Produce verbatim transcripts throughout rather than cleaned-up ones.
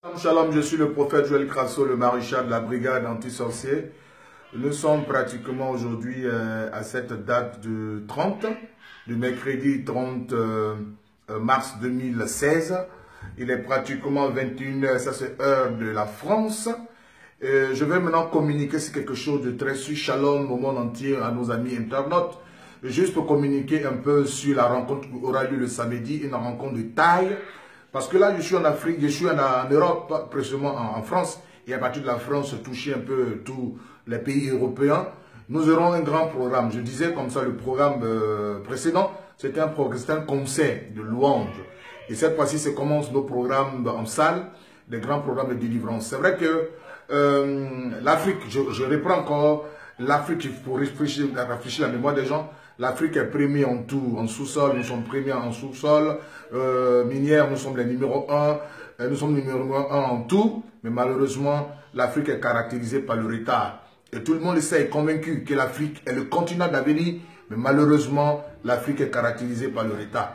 Shalom, je suis le prophète Joël Crasso, le maréchal de la brigade anti-sorcier. Nous sommes pratiquement aujourd'hui euh, à cette date de trente, du mercredi trente euh, mars deux mille seize. Il est pratiquement vingt et une heures, ça c'est heure de la France. Euh, je vais maintenant communiquer sur quelque chose de très sûr. Shalom au monde entier, à nos amis internautes. Juste pour communiquer un peu sur la rencontre qui aura lieu le samedi, une rencontre de taille. Parce que là, je suis en Afrique, je suis en, en Europe, précisément en, en France, et à partir de la France, toucher un peu tous les pays européens. Nous aurons un grand programme. Je disais comme ça, le programme euh, précédent, c'était un, un concert de louanges. Et cette fois-ci, c'est commence nos programmes en salle, des grands programmes de délivrance. C'est vrai que euh, l'Afrique, je, je reprends encore, l'Afrique, pour réfléchir, réfléchir la mémoire des gens, l'Afrique est première en tout, en sous-sol, nous sommes premiers en sous-sol, euh, minière, nous sommes les numéros un, nous sommes numéro un en tout, mais malheureusement, l'Afrique est caractérisée par le retard. Et tout le monde sait, est convaincu que l'Afrique est le continent d'avenir, mais malheureusement, l'Afrique est caractérisée par le retard.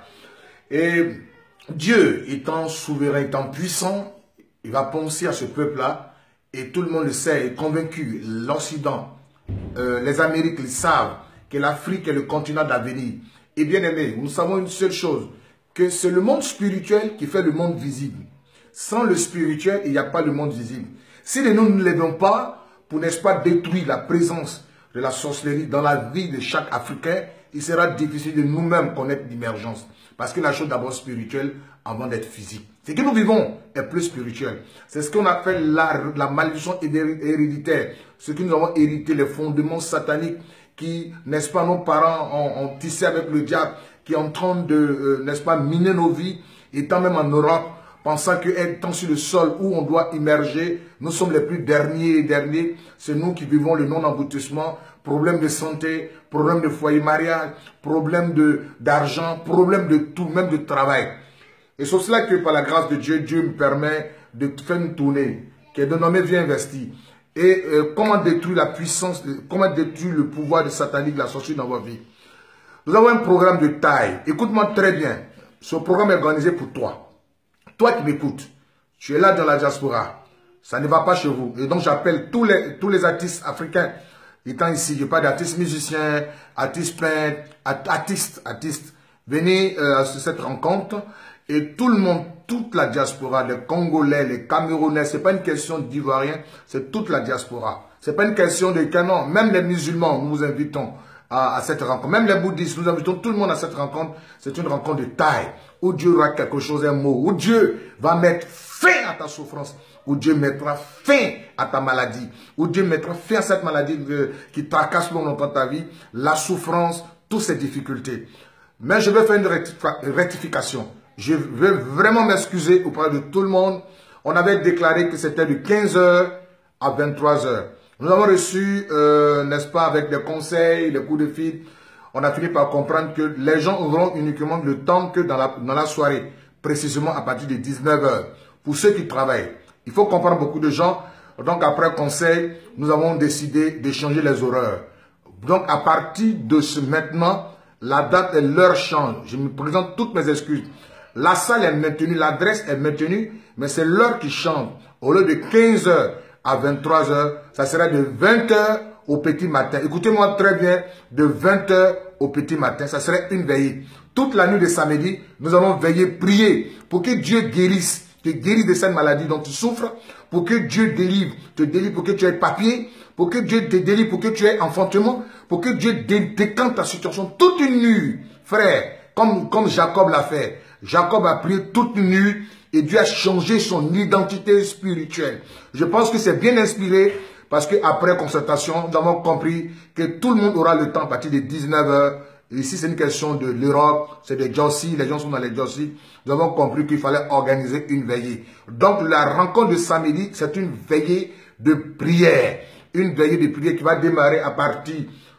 Et Dieu, étant souverain, étant puissant, il va penser à ce peuple-là, et tout le monde le sait, est convaincu, l'Occident, euh, les Amériques le savent, que l'Afrique est le continent d'avenir. Et bien aimé, nous savons une seule chose, que c'est le monde spirituel qui fait le monde visible. Sans le spirituel, il n'y a pas le monde visible. Si nous ne levons pas, pour n'est-ce pas détruire la présence de la sorcellerie dans la vie de chaque Africain, il sera difficile de nous-mêmes connaître l'émergence. Parce que la chose d'abord spirituelle avant d'être physique. Ce que nous vivons est plus spirituel. C'est ce qu'on appelle la, la malédiction héréditaire. Ce que nous avons hérité, les fondements sataniques qui, n'est-ce pas, nos parents ont, ont tissé avec le diable, qui est en train de, euh, n'est-ce pas, miner nos vies, étant même en Europe, pensant qu'étant sur le sol où on doit immerger, nous sommes les plus derniers et derniers, c'est nous qui vivons le non-aboutissement, problème de santé, problème de foyer mariage, problème d'argent, problème de tout, même de travail. Et c'est cela que par la grâce de Dieu, Dieu me permet de faire une tournée, qui est dénommée Viens investir. Et euh, comment détruire la puissance, comment détruire le pouvoir de satanique, la sorcellerie dans votre vie. Nous avons un programme de taille. Écoute-moi très bien. Ce programme est organisé pour toi. Toi qui m'écoutes, tu es là dans la diaspora. Ça ne va pas chez vous. Et donc j'appelle tous les, tous les artistes africains étant ici. Je parle d'artistes musiciens, artistes peintres, artistes, artistes. Venez euh, à cette rencontre. Et tout le monde, toute la diaspora, les Congolais, les Camerounais, ce n'est pas une question d'Ivoiriens, c'est toute la diaspora. Ce n'est pas une question de canon. Même les musulmans, nous vous invitons à, à cette rencontre. Même les bouddhistes, nous invitons tout le monde à cette rencontre. C'est une rencontre de taille, où Dieu aura quelque chose, un mot, où Dieu va mettre fin à ta souffrance, où Dieu mettra fin à ta maladie, où Dieu mettra fin à cette maladie de, qui tracasse longtemps ta vie, la souffrance, toutes ces difficultés. Mais je vais faire une rectification. Je veux vraiment m'excuser auprès de tout le monde. On avait déclaré que c'était de quinze heures à vingt-trois heures. Nous avons reçu, euh, n'est-ce pas, avec des conseils, des coups de fil, on a fini par comprendre que les gens auront uniquement le temps que dans la, dans la soirée, précisément à partir de dix-neuf heures. Pour ceux qui travaillent, il faut comprendre beaucoup de gens. Donc après conseil, nous avons décidé de changer les horaires. Donc à partir de ce maintenant, la date et l'heure changent. Je me présente toutes mes excuses. La salle est maintenue, l'adresse est maintenue, mais c'est l'heure qui change. Au lieu de quinze heures à vingt-trois heures, ça sera de vingt heures au petit matin. Écoutez-moi très bien, de vingt heures au petit matin, ça serait une veillée. Toute la nuit de samedi, nous allons veiller, prier pour que Dieu guérisse, te guérisse de cette maladie dont tu souffres, pour que Dieu délivre, te délivre pour que tu aies papier, pour que Dieu te délivre pour que tu aies enfantement, pour que Dieu décante ta situation toute une nuit, frère, comme, comme Jacob l'a fait. Jacob a prié toute nuit et Dieu a changé son identité spirituelle. Je pense que c'est bien inspiré parce qu'après concertation, nous avons compris que tout le monde aura le temps à partir de dix-neuf heures. Ici, c'est une question de l'Europe, c'est des Jossi, les gens sont dans les Jossi. Nous avons compris qu'il fallait organiser une veillée. Donc, la rencontre de samedi, c'est une veillée de prière. Une veillée de prière qui va démarrer à partir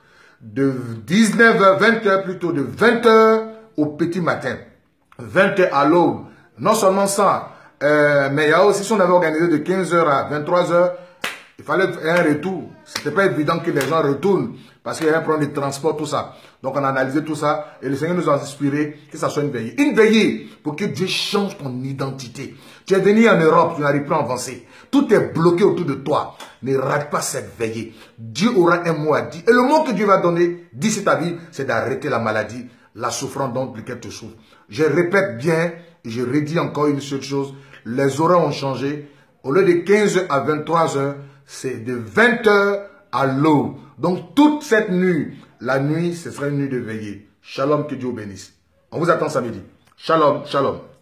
de dix-neuf heures, vingt heures plutôt, de vingt heures au petit matin. vingt heures à l'aube. Non seulement ça, euh, mais il y a aussi, si on avait organisé de quinze heures à vingt-trois heures, Il fallait un retour. C'était pas évident que les gens retournent parce qu'il y a un problème de transport, tout ça. Donc on a analysé tout ça et le Seigneur nous a inspiré que ça soit une veillée. Une veillée pour que Dieu change ton identité. Tu es venu en Europe, tu n'arrives pas à avancer. Tout est bloqué autour de toi. Ne rate pas cette veillée. Dieu aura un mot à dire. Et le mot que Dieu va donner d'ici ta vie, c'est d'arrêter la maladie, la souffrance dont laquelle tu souffres. Je répète bien et je redis encore une seule chose. Les horaires ont changé. Au lieu de quinze heures à vingt-trois heures, c'est de vingt heures à l'aube. Donc toute cette nuit, la nuit, ce sera une nuit de veillée. Shalom, que Dieu bénisse. On vous attend samedi. Shalom, shalom.